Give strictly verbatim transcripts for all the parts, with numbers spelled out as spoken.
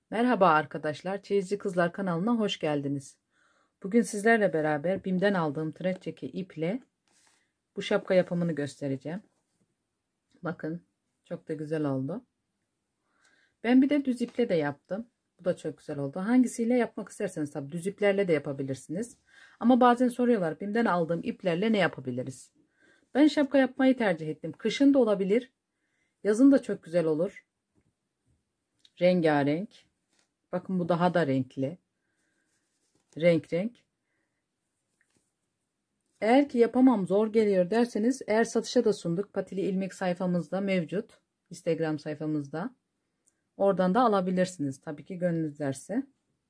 Merhaba arkadaşlar, Çeyizci Kızlar kanalına hoş geldiniz. Bugün sizlerle beraber BİM'den aldığım tren çeki iple bu şapka yapımını göstereceğim. Bakın, çok da güzel oldu. Ben bir de düz iple de yaptım. Bu da çok güzel oldu. Hangisiyle yapmak isterseniz tabii düz iplerle de yapabilirsiniz. Ama bazen soruyorlar, BİM'den aldığım iplerle ne yapabiliriz? Ben şapka yapmayı tercih ettim. Kışın da olabilir, yazın da çok güzel olur. Rengarenk. Bakın bu daha da renkli. Renk renk. Eğer ki yapamam, zor geliyor derseniz, eğer satışa da sunduk. Patili ilmek sayfamızda mevcut. Instagram sayfamızda. Oradan da alabilirsiniz. Tabii ki gönlünüz derse.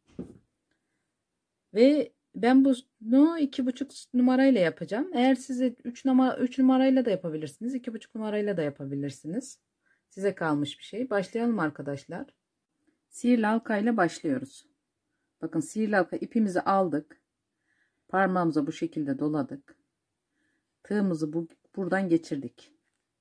Ve ben bunu iki buçuk numarayla yapacağım. Eğer size üç numara üç numarayla da yapabilirsiniz. iki buçuk numarayla da yapabilirsiniz. Size kalmış bir şey. Başlayalım arkadaşlar. Sihirli halka ile başlıyoruz. Bakın, sihirli halka ipimizi aldık. Parmağımıza bu şekilde doladık. Tığımızı bu, buradan geçirdik.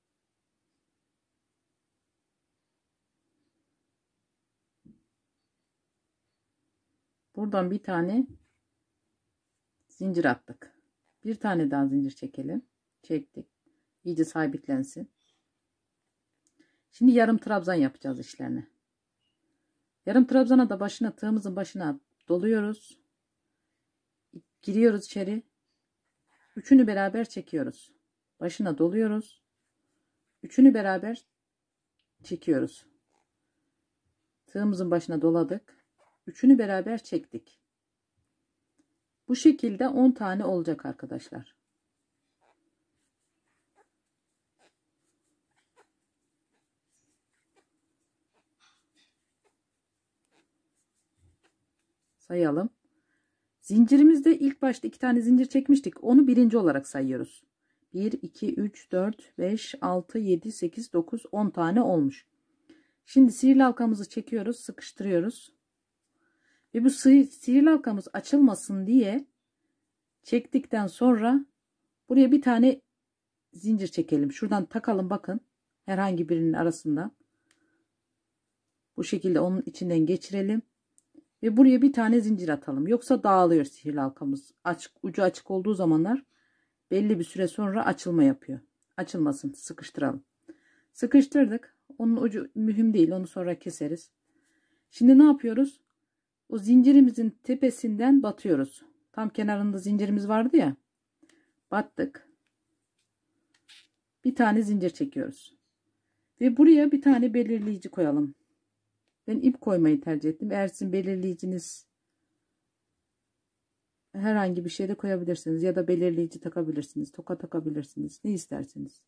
Buradan bir tane zincir attık. Bir tane daha zincir çekelim. Çektik. İyice sabitlensin. Şimdi yarım trabzan yapacağız işlerini. Yarım trabzana da başına, tığımızın başına doluyoruz. Giriyoruz içeri. Üçünü beraber çekiyoruz. Başına doluyoruz. Üçünü beraber çekiyoruz. Tığımızın başına doladık. Üçünü beraber çektik. Bu şekilde on tane olacak arkadaşlar. Sayalım. Zincirimizde ilk başta iki tane zincir çekmiştik. Onu birinci olarak sayıyoruz. bir, iki, üç, dört, beş, altı, yedi, sekiz, dokuz, on tane olmuş. Şimdi sihirli halkamızı çekiyoruz, sıkıştırıyoruz. Ve bu sihirli halkamız açılmasın diye çektikten sonra buraya bir tane zincir çekelim. Şuradan takalım, bakın. Herhangi birinin arasından. Bu şekilde onun içinden geçirelim. Ve buraya bir tane zincir atalım. Yoksa dağılıyor sihirli halkamız. Açık, ucu açık olduğu zamanlar belli bir süre sonra açılma yapıyor. Açılmasın, sıkıştıralım. Sıkıştırdık. Onun ucu mühim değil. Onu sonra keseriz. Şimdi ne yapıyoruz? O zincirimizin tepesinden batıyoruz. Tam kenarında zincirimiz vardı ya. Battık. Bir tane zincir çekiyoruz. Ve buraya bir tane belirleyici koyalım. Ben ip koymayı tercih ettim. Eğer sizin belirleyiciniz herhangi bir şey de koyabilirsiniz. Ya da belirleyici takabilirsiniz. Toka takabilirsiniz. Ne isterseniz.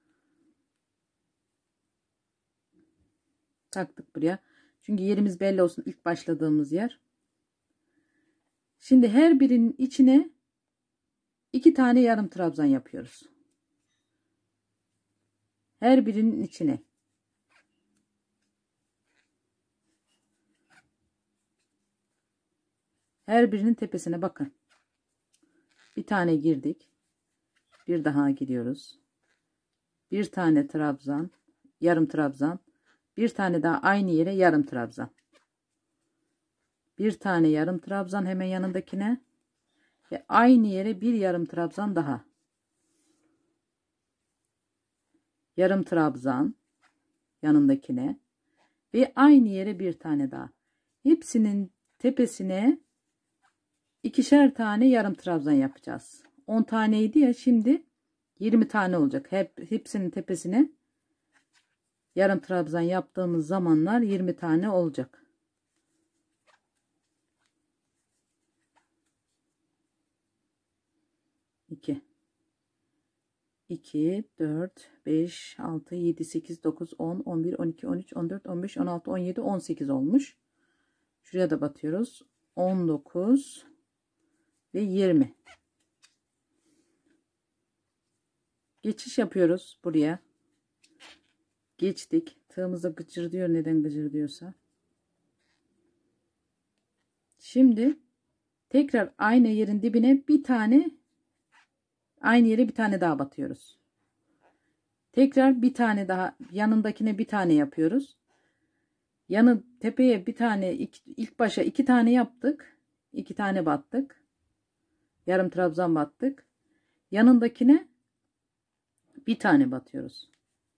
Taktık buraya. Çünkü yerimiz belli olsun, ilk başladığımız yer. Şimdi her birinin içine iki tane yarım trabzan yapıyoruz. Her birinin içine. Her birinin tepesine bakın. Bir tane girdik. Bir daha giriyoruz. Bir tane trabzan. Yarım trabzan. Bir tane daha aynı yere yarım trabzan. Bir tane yarım trabzan hemen yanındakine. Ve aynı yere bir yarım trabzan daha. Yarım trabzan yanındakine. Ve aynı yere bir tane daha. Hepsinin tepesine ikişer tane yarım trabzan yapacağız. on taneydi ya, şimdi yirmi tane olacak. Hep hepsinin tepesine yarım trabzan yaptığımız zamanlar yirmi tane olacak. iki iki, dört, beş, altı, yedi, sekiz, dokuz, on, on bir, on iki, on üç, on dört, on beş, on altı, on yedi, on sekiz olmuş. Şuraya da batıyoruz. on dokuz ve yirmi. Geçiş yapıyoruz buraya. Geçtik. Tığımıza gıcır diyor. Neden gıcır diyorsa. Şimdi tekrar aynı yerin dibine bir tane, aynı yere bir tane daha batıyoruz. Tekrar bir tane daha yanındakine bir tane yapıyoruz. Yanı tepeye bir tane ilk, ilk başa iki tane yaptık. iki tane battık. Yarım trabzan battık. Yanındakine bir tane batıyoruz.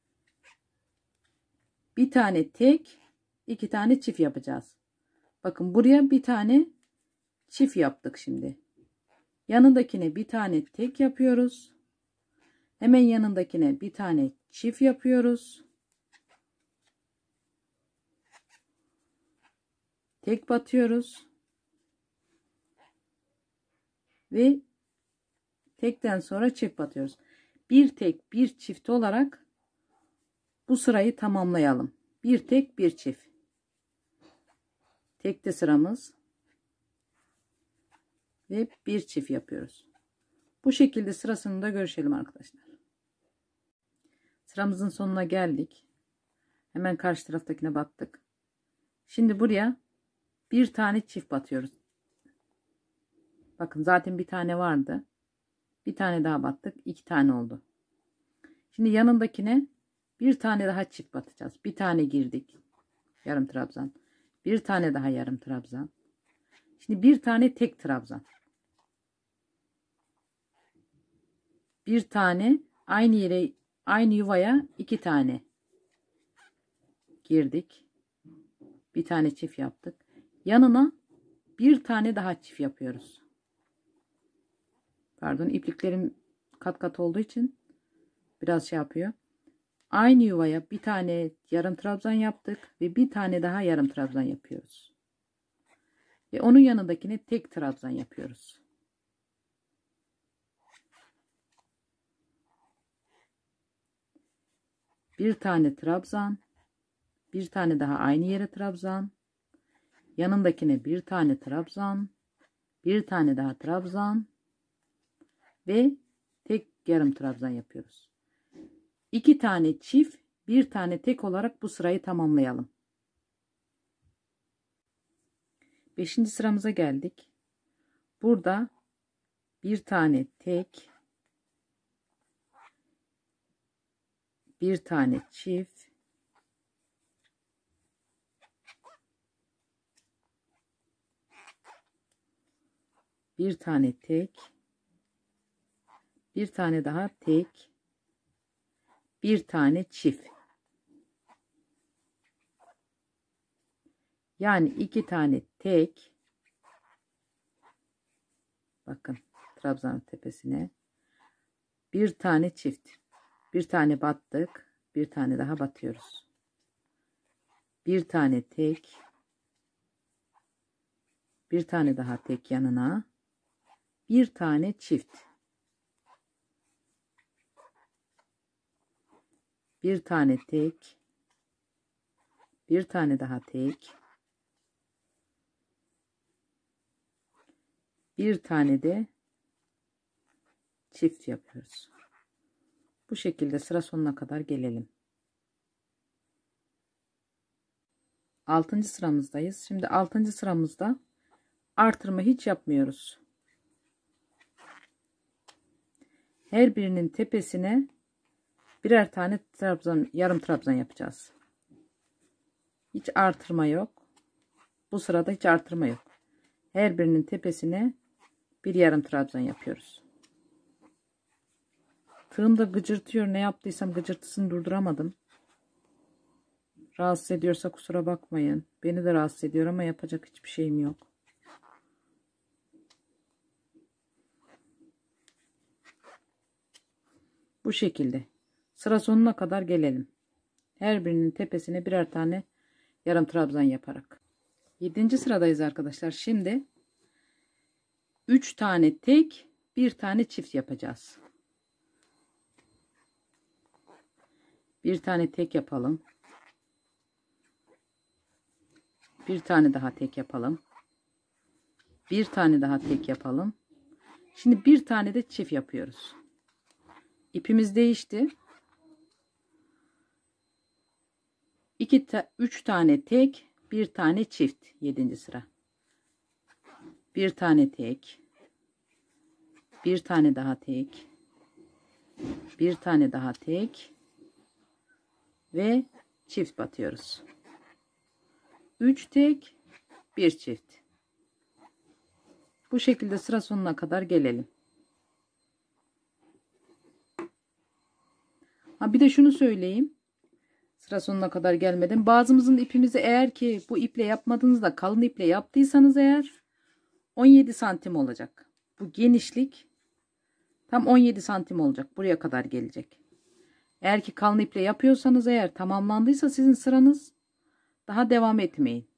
Bir tane tek, iki tane çift yapacağız. Bakın buraya bir tane çift yaptık şimdi. Yanındakine bir tane tek yapıyoruz. Hemen yanındakine bir tane çift yapıyoruz. Tek batıyoruz. Ve tekten sonra çift batıyoruz. Bir tek bir çift olarak bu sırayı tamamlayalım. Bir tek bir çift. Tekte sıramız. Ve bir çift yapıyoruz. Bu şekilde sırasını da görüşelim arkadaşlar. Sıramızın sonuna geldik. Hemen karşı taraftakine battık. Şimdi buraya bir tane çift batıyoruz. Bakın zaten bir tane vardı. Bir tane daha battık. İki tane oldu. Şimdi yanındakine bir tane daha çift batacağız. Bir tane girdik. Yarım trabzan. Bir tane daha yarım trabzan. Şimdi bir tane tek trabzan. Bir tane aynı yere, aynı yuvaya iki tane girdik. Bir tane çift yaptık. Yanına bir tane daha çift yapıyoruz. Pardon, ipliklerim kat kat olduğu için biraz şey yapıyor. Aynı yuvaya bir tane yarım trabzan yaptık ve bir tane daha yarım trabzan yapıyoruz. Ve onun yanındakine tek trabzan yapıyoruz. Bir tane trabzan, bir tane daha aynı yere trabzan, yanındakine bir tane trabzan, bir tane daha trabzan ve tek yarım trabzan yapıyoruz. İki tane çift, bir tane tek olarak bu sırayı tamamlayalım. Beşinci sıramıza geldik. Burada bir tane tek, bir tane çift, bir tane tek, bir tane daha tek, bir tane çift. Yani iki tane tek. Bakın trabzanın tepesine. Bir tane çift. Bir tane battık. Bir tane daha batıyoruz. Bir tane tek. Bir tane daha tek yanına. Bir tane çift. Bir tane tek. Bir tane daha tek. Bir tane de çift yapıyoruz. Bu şekilde sıra sonuna kadar gelelim. altıncı sıramızdayız. Şimdi altıncı sıramızda artırma hiç yapmıyoruz. Her birinin tepesine birer tane trabzan, yarım trabzan yapacağız. Hiç artırma yok. Bu sırada hiç artırma yok. Her birinin tepesine bir yarım trabzan yapıyoruz. Tığım da gıcırtıyor. Ne yaptıysam gıcırtısını durduramadım. Rahatsız ediyorsa kusura bakmayın. Beni de rahatsız ediyor ama yapacak hiçbir şeyim yok. Bu şekilde. Sıra sonuna kadar gelelim. Her birinin tepesine birer tane yarım trabzan yaparak. yedinci sıradayız arkadaşlar. Şimdi üç tane tek, bir tane çift yapacağız. Bir tane tek yapalım. Bir tane daha tek yapalım. Bir tane daha tek yapalım. Şimdi bir tane de çift yapıyoruz. İpimiz değişti. iki ta üç tane tek, bir tane çift. yedinci sıra. Bir tane tek. Bir tane daha tek. Bir tane daha tek. Ve çift batıyoruz. üç tek, bir çift. Bu şekilde sıra sonuna kadar gelelim. Ha, bir de şunu söyleyeyim. Sıra sonuna kadar gelmeden. Bazımızın ipimizi eğer ki bu iple yapmadığınızda kalın iple yaptıysanız eğer on yedi santim olacak. Bu genişlik tam on yedi santim olacak. Buraya kadar gelecek. Eğer ki kalın iple yapıyorsanız eğer tamamlandıysa sizin sıranız daha devam etmeyin.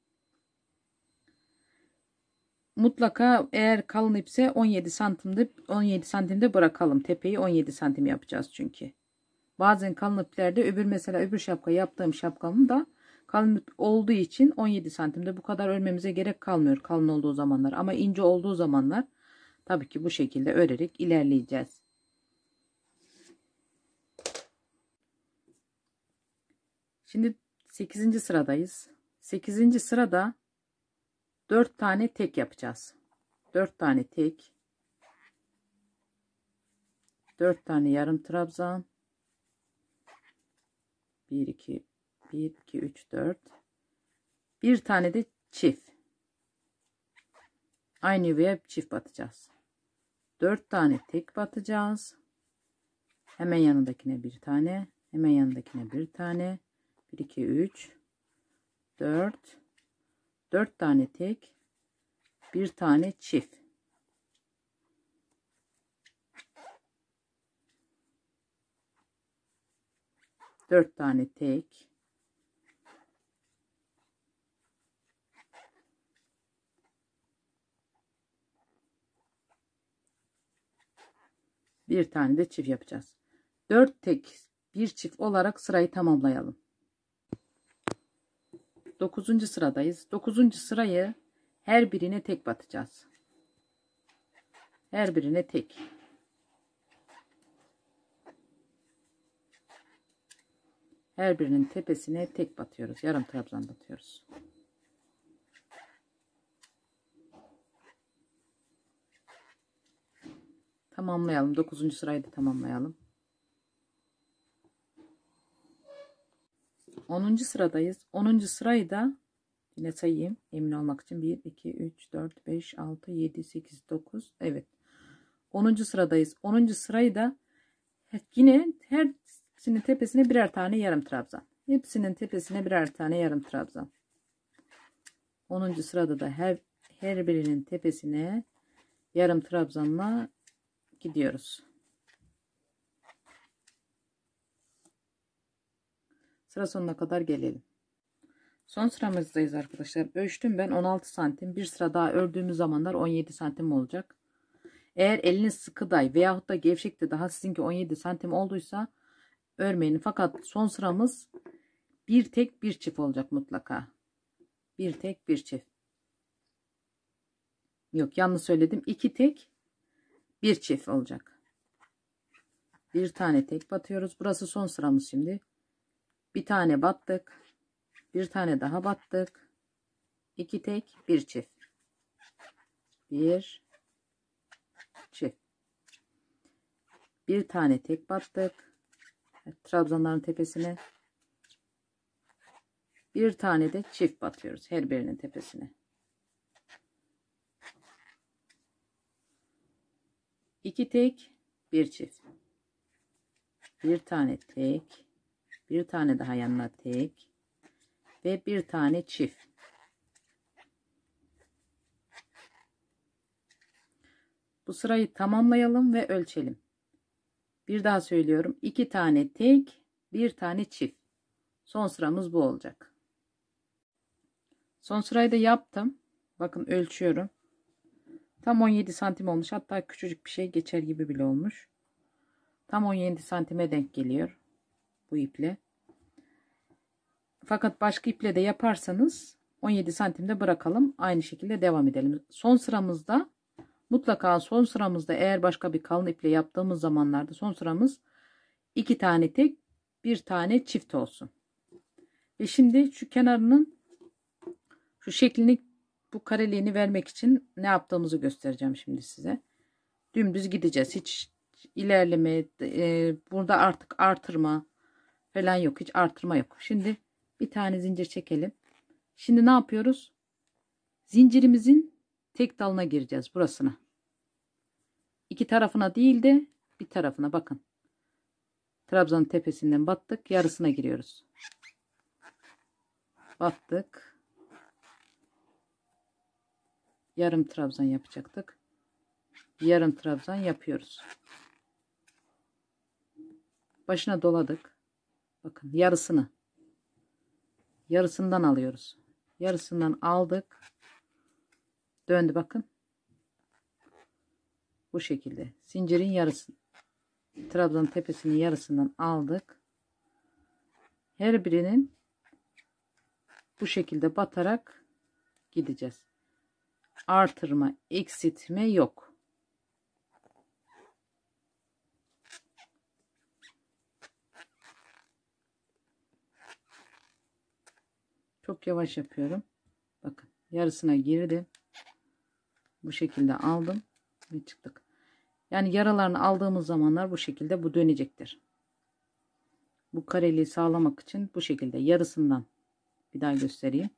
Mutlaka eğer kalın ipse on yedi santimde on yedi santimde bırakalım. Tepeyi on yedi santim yapacağız çünkü. Bazen kalın iplerde öbür mesela öbür şapka yaptığım şapkamın da kalın ip olduğu için on yedi santimde bu kadar örmemize gerek kalmıyor kalın olduğu zamanlar. Ama ince olduğu zamanlar tabii ki bu şekilde örerek ilerleyeceğiz. Şimdi sekizinci sıradayız. sekizinci sırada dört tane tek yapacağız. dört tane tek. dört tane yarım trabzan. bir iki bir iki üç dört. Bir tane de çift. Aynı yuvaya çift batacağız. dört tane tek batacağız. Hemen yanındakine bir tane, hemen yanındakine bir tane. bir iki üç dört. dört tane tek, bir tane çift. dört tane tek. Bir tane de çift yapacağız. dört tek, bir çift olarak sırayı tamamlayalım. dokuzuncu sıradayız. dokuzuncu sırayı her birine tek batacağız. Her birine tek. Her birinin tepesine tek batıyoruz. Yarım trabzan batıyoruz. Tamamlayalım. dokuzuncu sırayı da tamamlayalım. onuncu sıradayız. onuncu sırayı da yine sayayım. Emin olmak için bir, iki, üç, dört, beş, altı, yedi, sekiz, dokuz. Evet. onuncu sıradayız. onuncu sırayı da yine hepsinin tepesine birer tane yarım trabzan. Hepsinin tepesine birer tane yarım trabzan. onuncu sırada da her, her birinin tepesine yarım trabzanla gidiyoruz. Sıra sonuna kadar gelelim. Son sıramızdayız arkadaşlar. Ölçtüm ben on altı santim. Bir sıra daha ördüğümüz zamanlar on yedi santim olacak. Eğer eliniz sıkıday veyahut da gevşek de daha sizinki on yedi santim olduysa örmeyin. Fakat son sıramız bir tek bir çift olacak mutlaka. Bir tek bir çift. Yok, yanlış söyledim. İki tek bir çift olacak. Bir tane tek batıyoruz. Burası son sıramız şimdi. Bir tane battık. Bir tane daha battık. İki tek bir çift. Bir çift. Bir tane tek battık. Evet, trabzanların tepesine. Bir tane de çift batıyoruz her birinin tepesine. İki tek bir çift. Bir tane tek. Bir tane daha yanına tek. Ve bir tane çift. Bu sırayı tamamlayalım ve ölçelim. Bir daha söylüyorum. İki tane tek, bir tane çift. Son sıramız bu olacak. Son sırayı da yaptım. Bakın ölçüyorum. Tam on yedi santim olmuş. Hatta küçücük bir şey geçer gibi bile olmuş. Tam on yedi santime denk geliyor bu iple. Fakat başka iple de yaparsanız on yedi santimde bırakalım. Aynı şekilde devam edelim. Son sıramızda mutlaka son sıramızda eğer başka bir kalın iple yaptığımız zamanlarda son sıramız iki tane tek, bir tane çift olsun. Ve şimdi şu kenarının şu şeklini, bu kareliğini vermek için ne yaptığımızı göstereceğim şimdi size. Dümdüz gideceğiz. Hiç ilerleme, e, burada artık artırma falan yok. Hiç artırma yok. Şimdi bir tane zincir çekelim. Şimdi ne yapıyoruz? Zincirimizin tek dalına gireceğiz, burasına. İki tarafına değil de bir tarafına, bakın. Trabzanın tepesinden battık, yarısına giriyoruz. Battık. Yarım trabzan yapacaktık. Yarım trabzan yapıyoruz. Başına doladık. Bakın yarısını. Yarısından alıyoruz. Yarısından aldık. Döndü, bakın. Bu şekilde. Zincirin yarısı. Trabzanın tepesinin yarısından aldık. Her birinin bu şekilde batarak gideceğiz. Artırma, eksiltme yok. Çok yavaş yapıyorum. Bakın yarısına girdim. Bu şekilde aldım ve çıktık. Yani yaralarını aldığımız zamanlar bu şekilde bu dönecektir. Bu kareliği sağlamak için bu şekilde yarısından bir daha göstereyim.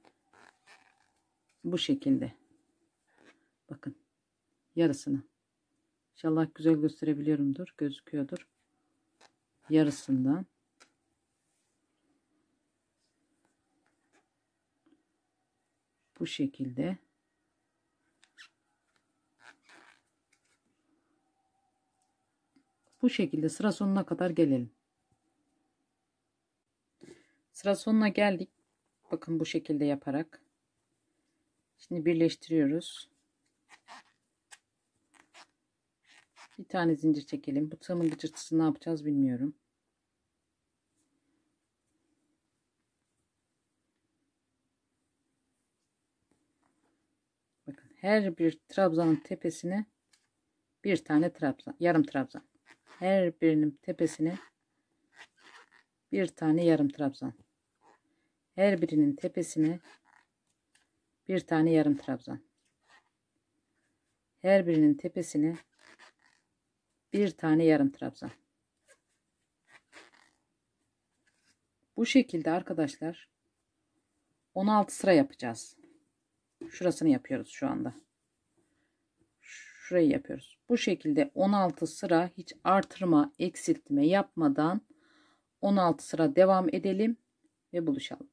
Bu şekilde. Bakın yarısını. İnşallah güzel gösterebiliyorumdur. Gözüküyordur. Yarısından. Bu şekilde. Bu şekilde sıra sonuna kadar gelelim. Sıra sonuna geldik. Bakın bu şekilde yaparak. Şimdi birleştiriyoruz. Bir tane zincir çekelim. Bu tığımın gıcırtısı ne yapacağız bilmiyorum. Bakın her bir trabzanın tepesine bir tane trabzan, yarım trabzan. Her birinin tepesine bir tane yarım trabzan. Her birinin tepesine bir tane yarım trabzan. Her birinin tepesine bir tane yarım trabzan. Bu şekilde arkadaşlar on altı sıra yapacağız. Şurasını yapıyoruz şu anda. Şurayı yapıyoruz. Bu şekilde on altı sıra hiç artırma, eksiltme yapmadan on altı sıra devam edelim ve buluşalım.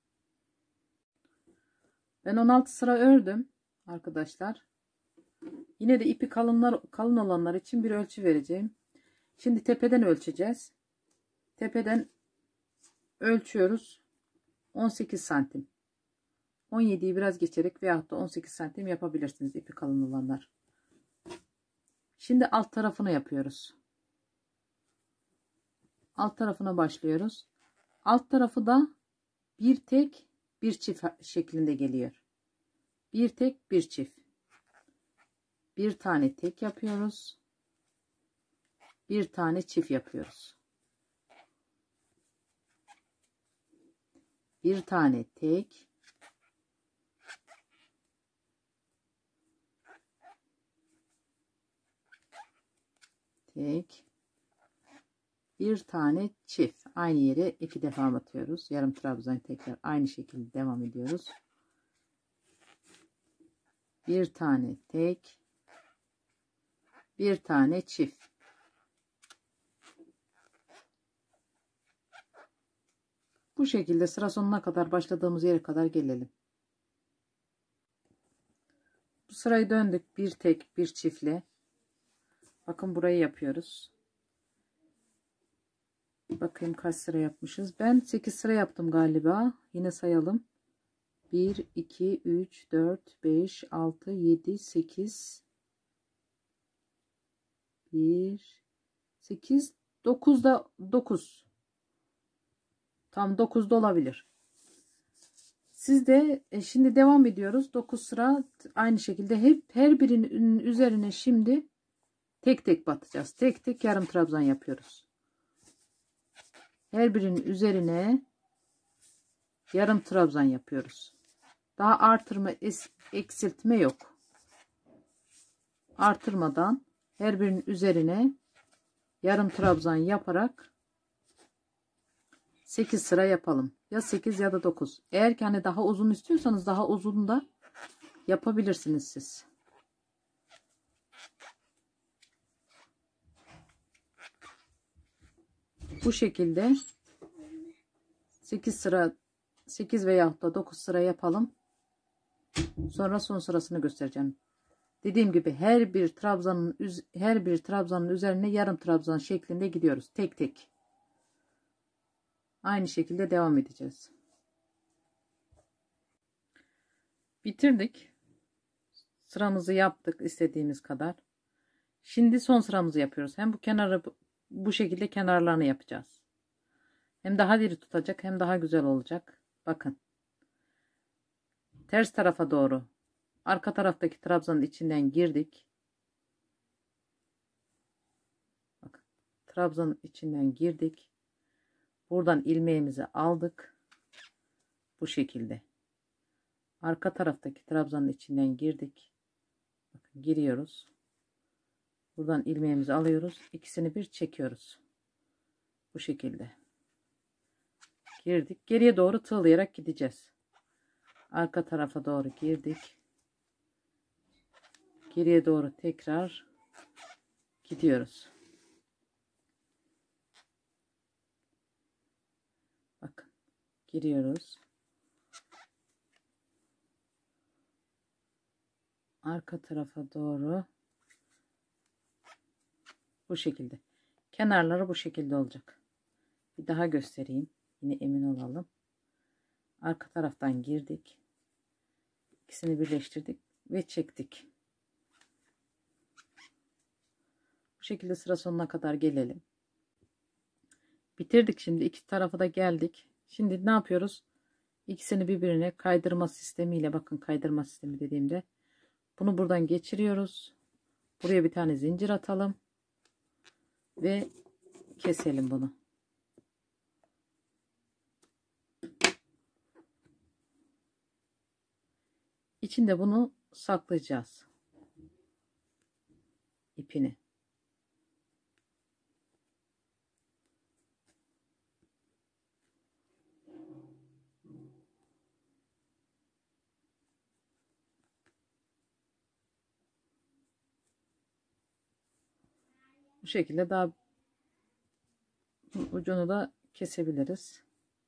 Ben on altı sıra ördüm arkadaşlar. Yine de ipi kalınlar, kalın olanlar için bir ölçü vereceğim. Şimdi tepeden ölçeceğiz. Tepeden ölçüyoruz. on sekiz santim. on yediyi biraz geçerek veyahut da on sekiz santim yapabilirsiniz ipi kalın olanlar. Şimdi alt tarafını yapıyoruz. Alt tarafına başlıyoruz. Alt tarafı da bir tek bir çift şeklinde geliyor. Bir tek bir çift. Bir tane tek yapıyoruz. Bir tane çift yapıyoruz. Bir tane tek. Tek. Bir tane çift. Aynı yere iki defa batıyoruz. Yarım trabzan tekrar aynı şekilde devam ediyoruz. Bir tane tek. Bir tane çift. Bu şekilde sıra sonuna kadar, başladığımız yere kadar gelelim. Bu sırayı döndük. Bir tek bir çiftle. Bakın burayı yapıyoruz. Bakayım kaç sıra yapmışız. Ben sekiz sıra yaptım galiba. Yine sayalım. bir, iki, üç, dört, beş, altı, yedi, sekiz. bir, sekiz, dokuzda dokuz. Tam dokuzda olabilir. Siz de e, şimdi devam ediyoruz. dokuz sıra aynı şekilde hep her birinin üzerine şimdi tek tek batacağız. Tek tek yarım trabzan yapıyoruz. Her birinin üzerine yarım trabzan yapıyoruz. Daha artırma, eksiltme yok. Artırmadan her birinin üzerine yarım trabzan yaparak sekiz sıra yapalım. Ya sekiz ya da dokuz. Eğer ki hani daha uzun istiyorsanız daha uzun da yapabilirsiniz siz. Bu şekilde sekiz sıra, sekiz veya da dokuz sıra yapalım. Sonra son sırasını göstereceğim. Dediğim gibi her bir trabzanın her bir trabzanın üzerine yarım trabzan şeklinde gidiyoruz. Tek tek. Aynı şekilde devam edeceğiz. Bitirdik. Sıramızı yaptık istediğimiz kadar. Şimdi son sıramızı yapıyoruz. Hem bu kenarı bu şekilde kenarlarını yapacağız. Hem daha diri tutacak hem daha güzel olacak. Bakın. Ters tarafa doğru. Arka taraftaki trabzanın içinden girdik. Bakın. Trabzanın içinden girdik. Buradan ilmeğimizi aldık. Bu şekilde. Arka taraftaki trabzanın içinden girdik. Bakın giriyoruz. Buradan ilmeğimizi alıyoruz. İkisini bir çekiyoruz. Bu şekilde. Girdik. Geriye doğru tığlayarak gideceğiz. Arka tarafa doğru girdik. Geriye doğru tekrar gidiyoruz. Bakın. Giriyoruz. Arka tarafa doğru bu şekilde. Kenarları bu şekilde olacak. Bir daha göstereyim. Yine emin olalım. Arka taraftan girdik. İkisini birleştirdik ve çektik. Bu şekilde sıra sonuna kadar gelelim. Bitirdik şimdi. İki tarafa da geldik. Şimdi ne yapıyoruz? İkisini birbirine kaydırma sistemiyle, bakın kaydırma sistemi dediğimde bunu buradan geçiriyoruz. Buraya bir tane zincir atalım. Ve keselim bunu. İçinde bunu saklayacağız. İpini. Bu şekilde daha ucunu da kesebiliriz.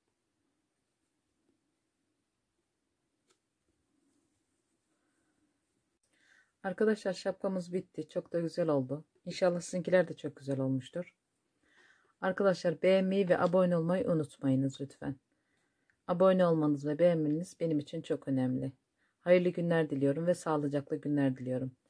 Arkadaşlar şapkamız bitti. Çok da güzel oldu. İnşallah sizinkiler de çok güzel olmuştur. Arkadaşlar beğenmeyi ve abone olmayı unutmayınız lütfen. Abone olmanız ve beğenmeniz benim için çok önemli. Hayırlı günler diliyorum ve sağlıcakla günler diliyorum.